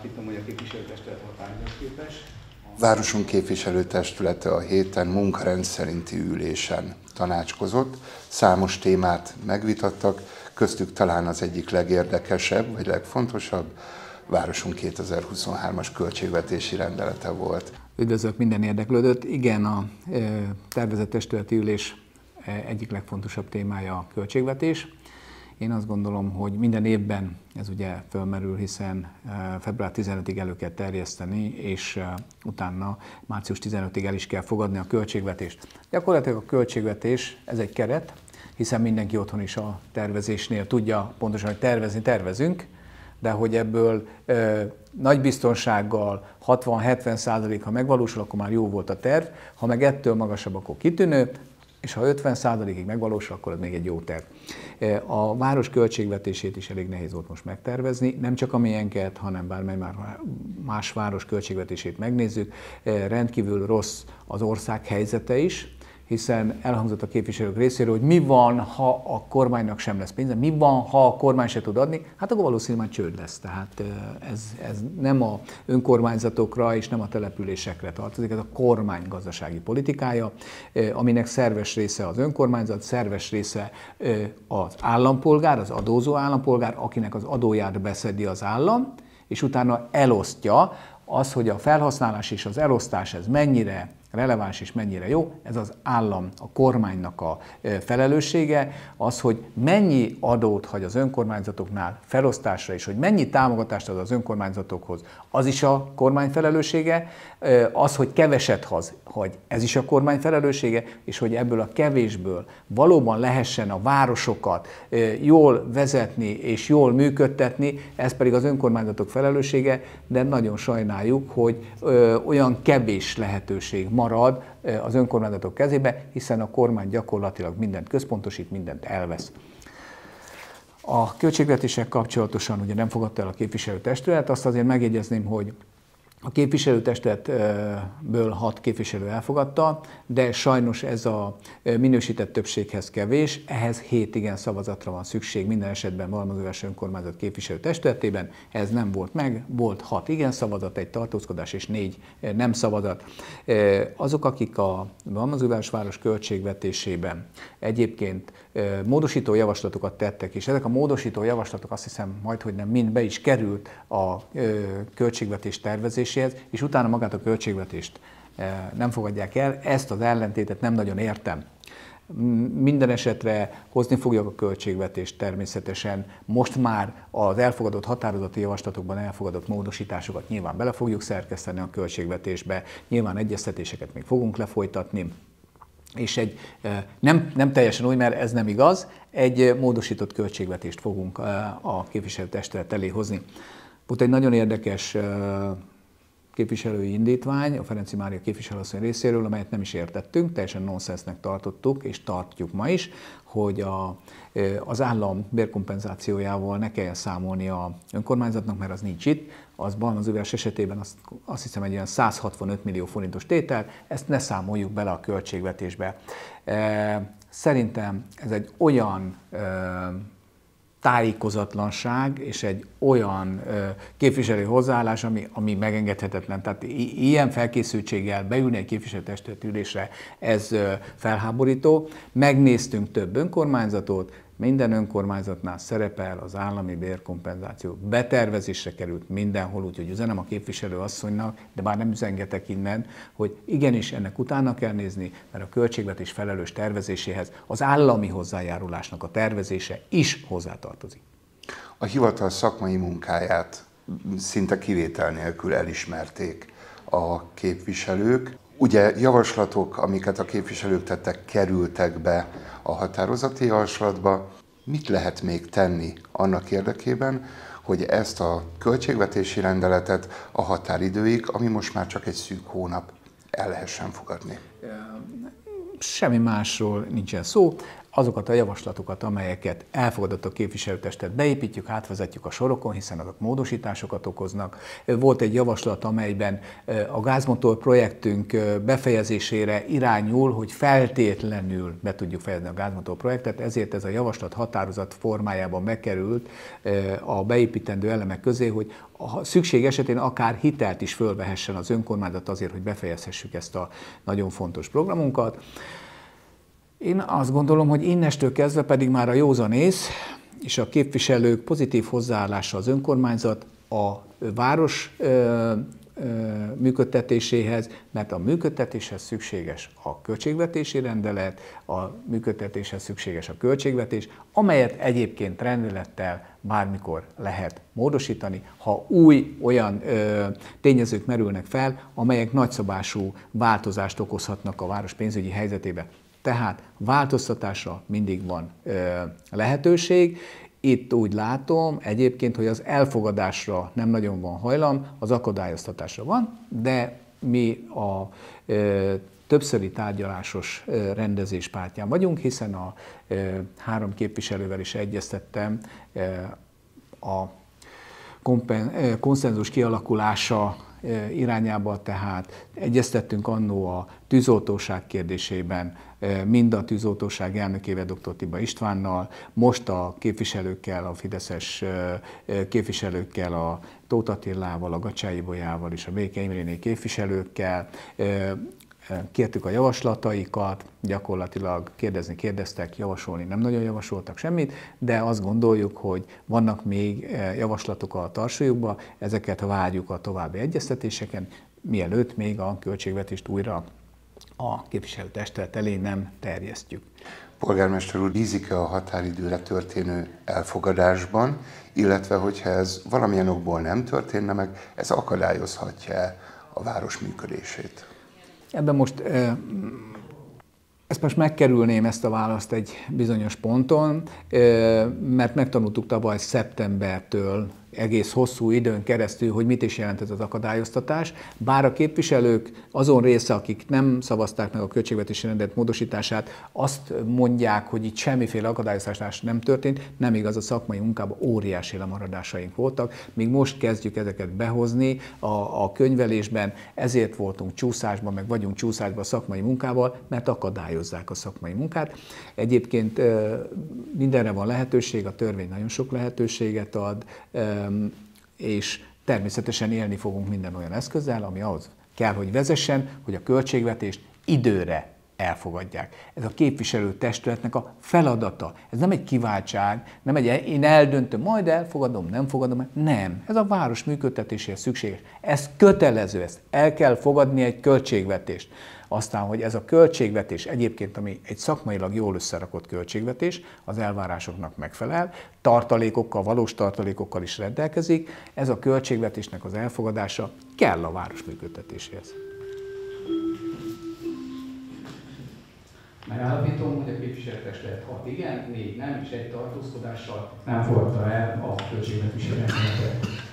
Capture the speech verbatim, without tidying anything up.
megállapítom, hogy a képviselőtestület határozatképes. Városunk képviselőtestülete a héten munkarend szerinti ülésen tanácskozott, számos témát megvitattak, köztük talán az egyik legérdekesebb, vagy legfontosabb, városunk kétezer-huszonhármas költségvetési rendelete volt. Üdvözlök minden érdeklődőt. Igen, a tervezett testületi ülés egyik legfontosabb témája a költségvetés. Én azt gondolom, hogy minden évben ez ugye fölmerül, hiszen február tizenötödiig elő kell terjeszteni, és utána március tizenötödiig el is kell fogadni a költségvetést. Gyakorlatilag a költségvetés, ez egy keret, hiszen mindenki otthon is a tervezésnél tudja pontosan, hogy tervezni tervezünk, de hogy ebből ö, nagy biztonsággal hatvan-hetven százalék, ha megvalósul, akkor már jó volt a terv, ha meg ettől magasabb, akkor kitűnő, és ha ötven százalékig megvalósul, akkor az még egy jó terv. A város költségvetését is elég nehéz volt most megtervezni, nem csak a miénket, hanem bármely már más város költségvetését megnézzük. Rendkívül rossz az ország helyzete is, hiszen elhangzott a képviselők részéről, hogy mi van, ha a kormánynak sem lesz pénze, mi van, ha a kormány se tud adni, hát akkor valószínűleg már csőd lesz. Tehát ez, ez nem a önkormányzatokra és nem a településekre tartozik, ez a kormány gazdasági politikája, aminek szerves része az önkormányzat, szerves része az állampolgár, az adózó állampolgár, akinek az adóját beszedi az állam, és utána elosztja. Az, hogy a felhasználás és az elosztás ez mennyire releváns és mennyire jó, ez az állam, a kormánynak a felelőssége, az, hogy mennyi adót hagy az önkormányzatoknál felosztásra, és hogy mennyi támogatást ad az önkormányzatokhoz, az is a kormány felelőssége, az, hogy keveset hagy, ez is a kormány felelőssége, és hogy ebből a kevésből valóban lehessen a városokat jól vezetni és jól működtetni, ez pedig az önkormányzatok felelőssége, de nagyon sajnáljuk, hogy olyan kevés lehetőség marad az önkormányzatok kezébe, hiszen a kormány gyakorlatilag mindent központosít, mindent elvesz. A költségvetések kapcsolatosan ugye nem fogadta el a képviselőtestület, azt azért megjegyezném, hogy a képviselőtestületből hat képviselő elfogadta, de sajnos ez a minősített többséghez kevés, ehhez hét igen szavazatra van szükség minden esetben Halmazújvárosi Önkormányzat képviselőtestületében, ez nem volt meg, volt hat igen szavazat, egy tartózkodás és négy nem szavazat. Azok, akik a Halmazújvárosváros költségvetésében egyébként módosító javaslatokat tettek, és ezek a módosító javaslatok azt hiszem majdhogy nem mind be is került a költségvetés tervezéséhez, és utána magát a költségvetést nem fogadják el, ezt az ellentétet nem nagyon értem. Minden esetre hozni fogjuk a költségvetést természetesen, most már az elfogadott határozati javaslatokban elfogadott módosításokat nyilván bele fogjuk szerkeszteni a költségvetésbe, nyilván egyeztetéseket még fogunk lefolytatni, és egy nem, nem teljesen új, mert ez nem igaz, egy módosított költségvetést fogunk a képviselőtestület elé hozni. Volt egy nagyon érdekes képviselői indítvány a Ferenczy Mária képviselőasszony részéről, amelyet nem is értettünk, teljesen nonsensnek tartottuk, és tartjuk ma is, hogy a, az állam bérkompenzációjával ne kelljen számolni a önkormányzatnak, mert az nincs itt. Az Halmazújváros esetében azt, azt hiszem egy ilyen száz hatvanöt millió forintos tétel, ezt ne számoljuk bele a költségvetésbe. Szerintem ez egy olyan tájékozatlanság és egy olyan ö, képviselői hozzáállás, ami, ami megengedhetetlen. Tehát ilyen felkészültséggel beülni egy képviselőtestület ülésre, ez ö, felháborító. Megnéztünk több önkormányzatot, minden önkormányzatnál szerepel az állami bérkompenzáció. Betervezésre került mindenhol, úgyhogy üzenem a képviselő asszonynak, de bár nem üzengetek innen, hogy igenis ennek utána kell nézni, mert a költségvetés felelős tervezéséhez az állami hozzájárulásnak a tervezése is hozzátartozik. A hivatal szakmai munkáját szinte kivétel nélkül elismerték a képviselők. Ugye javaslatok, amiket a képviselők tettek, kerültek be a határozati javaslatba. Mit lehet még tenni annak érdekében, hogy ezt a költségvetési rendeletet a határidőig, ami most már csak egy szűk hónap, el lehessen fogadni? Semmi másról nincsen szó. azokat a javaslatokat, amelyeket elfogadott a képviselőtestet, beépítjük, átvezetjük a sorokon, hiszen azok módosításokat okoznak. Volt egy javaslat, amelyben a gázmotor projektünk befejezésére irányul, hogy feltétlenül be tudjuk fejezni a gázmotor projektet, ezért ez a javaslat határozat formájában bekerült a beépítendő elemek közé, hogy a szükség esetén akár hitelt is fölvehessen az önkormányzat azért, hogy befejezhessük ezt a nagyon fontos programunkat. Én azt gondolom, hogy innestől kezdve pedig már a józanész és a képviselők pozitív hozzáállása az önkormányzat a város ö, ö, működtetéséhez, mert a működtetéshez szükséges a költségvetési rendelet, a működtetéshez szükséges a költségvetés, amelyet egyébként rendelettel bármikor lehet módosítani, ha új olyan ö, tényezők merülnek fel, amelyek nagyszabású változást okozhatnak a város pénzügyi helyzetébe. Tehát változtatásra mindig van ö, lehetőség. Itt úgy látom egyébként, hogy az elfogadásra nem nagyon van hajlam, az akadályoztatásra van, de mi a ö, többszöri tárgyalásos ö, rendezés pártján vagyunk, hiszen a ö, három képviselővel is egyeztettem ö, a kompen, ö, konszenzus kialakulása irányába, tehát egyeztettünk annó a tűzoltóság kérdésében, mind a tűzoltóság elnökével, dr. Tiba Istvánnal, most a képviselőkkel, a fideszes képviselőkkel, a Tóth Attilával, a Gacsái Bolyával és a Béke Imréné képviselőkkel. Kértük a javaslataikat, gyakorlatilag kérdezni kérdeztek, javasolni nem nagyon javasoltak semmit, de azt gondoljuk, hogy vannak még javaslatok a tarsolyukba, ezeket várjuk a további egyeztetéseken, mielőtt még a költségvetést újra a képviselőtestület elé nem terjesztjük. Polgármester úr, bízik-e a határidőre történő elfogadásban, illetve hogyha ez valamilyen okból nem történne meg, ez akadályozhatja a város működését? Ebben most, ezt most megkerülném ezt a választ egy bizonyos ponton, mert megtanultuk tavaly szeptembertől egész hosszú időn keresztül, hogy mit is jelent ez az akadályoztatás. Bár a képviselők azon része, akik nem szavazták meg a költségvetési rendelet módosítását, azt mondják, hogy itt semmiféle akadályoztatás nem történt, nem igaz, a szakmai munkában óriási lemaradásaink voltak, míg most kezdjük ezeket behozni a, a könyvelésben, ezért voltunk csúszásban, meg vagyunk csúszásban a szakmai munkával, mert akadályozzák a szakmai munkát. Egyébként mindenre van lehetőség, a törvény nagyon sok lehetőséget ad, és természetesen élni fogunk minden olyan eszközzel, ami ahhoz kell, hogy vezessen, hogy a költségvetést időre elfogadják. Ez a képviselőtestületnek a feladata. Ez nem egy kiváltság, nem egy én eldöntöm, majd elfogadom, nem fogadom, nem. Ez a város működtetéséhez szükséges. Ez kötelező, ezt el kell fogadni egy költségvetést. Aztán, hogy ez a költségvetés egyébként, ami egy szakmailag jól összerakott költségvetés, az elvárásoknak megfelel, tartalékokkal, valós tartalékokkal is rendelkezik, ez a költségvetésnek az elfogadása kell a város működtetéséhez. Megállapítom, hogy a képviselőtestület hat igen, négy nem és egy tartózkodással nem fogadta el a költségvetési rendeletet.